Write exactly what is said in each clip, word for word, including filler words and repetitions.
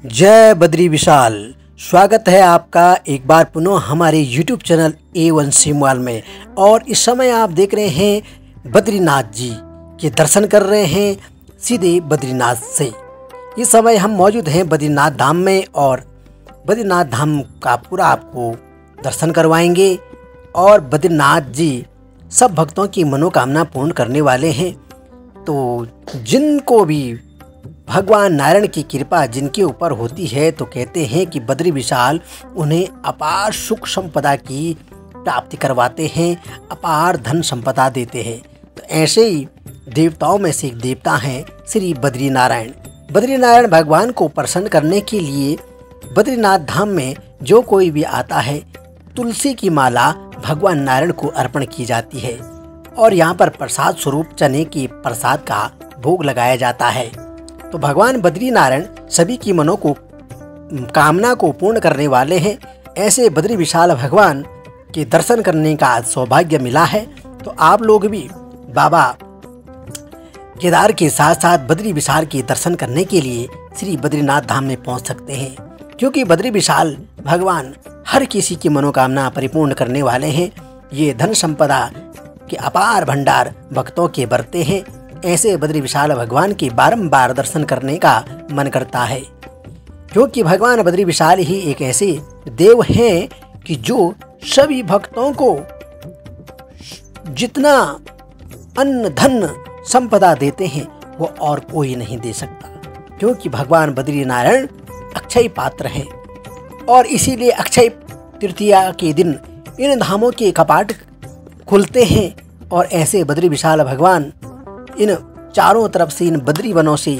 जय बद्री विशाल। स्वागत है आपका एक बार पुनः हमारे YouTube channel A one Simwal में। और इस समय आप देख रहे हैं बद्रीनाथ जी के दर्शन कर रहे हैं सीधे बद्रीनाथ से। इस समय हम मौजूद हैं बद्रीनाथ धाम में और बद्रीनाथ धाम का पूरा आपको दर्शन करवाएंगे। और बद्रीनाथ जी सब भक्तों की मनोकामना पूर्ण करने वाले हैं। तो जिनको भी भगवान नारायण की कृपा जिनके ऊपर होती है तो कहते हैं कि बद्री विशाल उन्हें अपार सुख संपदा की प्राप्ति करवाते हैं, अपार धन संपदा देते हैं। तो ऐसे ही देवताओं में से एक देवता हैं श्री बद्री नारायण। बद्री नारायण भगवान को प्रसन्न करने के लिए बद्रीनाथ धाम में जो कोई भी आता है तुलसी की माला भगवान नारायण को अर्पण की जाती है। और यहाँ पर प्रसाद स्वरूप चने के प्रसाद का भोग लगाया जाता है। तो भगवान बद्री नारायण सभी की मनों को कामना को पूर्ण करने वाले हैं। ऐसे बद्री विशाल भगवान के दर्शन करने का सौभाग्य मिला है। तो आप लोग भी बाबा केदार के साथ साथ बद्री विशाल के दर्शन करने के लिए श्री बद्रीनाथ धाम में पहुंच सकते हैं, क्योंकि बद्री विशाल भगवान हर किसी की मनोकामना परिपूर्ण करने वाले हैं। ये धन संपदा के अपार भंडार भक्तों के बरते हैं। ऐसे बद्री विशाल भगवान के बारंबार दर्शन करने का मन करता है, क्योंकि भगवान बद्री विशाल ही एक ऐसे देव हैं कि जो सभी भक्तों को जितना अन्न धन संपदा देते हैं वो और कोई नहीं दे सकता, क्योंकि भगवान बद्री नारायण अक्षय पात्र हैं। और इसीलिए अक्षय तृतीया के दिन इन धामों के कपाट खुलते हैं और ऐसे बद्री विशाल भगवान इन चारों तरफ से इन बद्री वनों से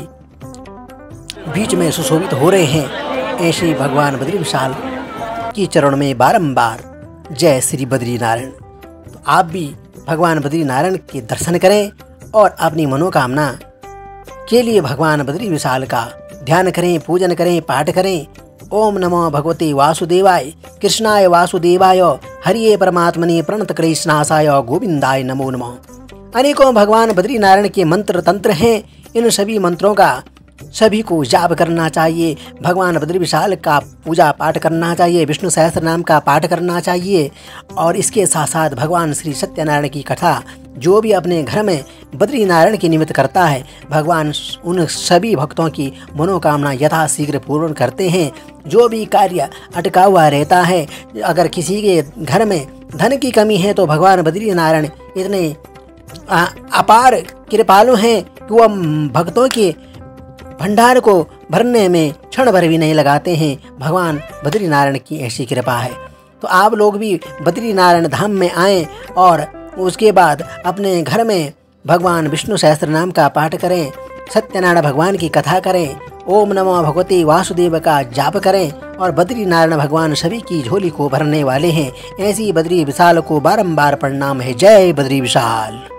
बीच में सुशोभित हो रहे हैं। ऐसे भगवान बद्री विशाल की चरण में बारंबार जय श्री बद्री नारायण। तो आप भी भगवान बद्री नारायण के दर्शन करें और अपनी मनोकामना के लिए भगवान बद्री विशाल का ध्यान करें, पूजन करें, पाठ करें। ओम नमो भगवते वासुदेवाय कृष्णाय वासुदेवाय हरिये परमात्मने प्रणत क्लेशनाशाय गोविंदाय नमो नमः। अनेकों भगवान बद्री नारायण के मंत्र तंत्र हैं। इन सभी मंत्रों का सभी को जाप करना चाहिए। भगवान बद्री विशाल का पूजा पाठ करना चाहिए, विष्णु सहस्त्र नाम का पाठ करना चाहिए। और इसके साथ साथ भगवान श्री सत्यनारायण की कथा जो भी अपने घर में बद्री नारायण के निमित्त करता है, भगवान उन सभी भक्तों की मनोकामना यथाशीघ्र पूर्ण करते हैं। जो भी कार्य अटका हुआ रहता है, अगर किसी के घर में धन की कमी है तो भगवान बद्री नारायण इतने अपार कृपालु हैं कि वह भक्तों के भंडार को भरने में क्षण भर भी नहीं लगाते हैं। भगवान बद्री नारायण की ऐसी कृपा है। तो आप लोग भी बद्री नारायण धाम में आएं और उसके बाद अपने घर में भगवान विष्णु सहस्त्र नाम का पाठ करें, सत्यनारायण भगवान की कथा करें, ओम नमो भगवते वासुदेव का जाप करें। और बद्री नारायण भगवान सभी की झोली को भरने वाले हैं। ऐसी बद्री विशाल को बारंबार प्रणाम है। जय बद्री विशाल।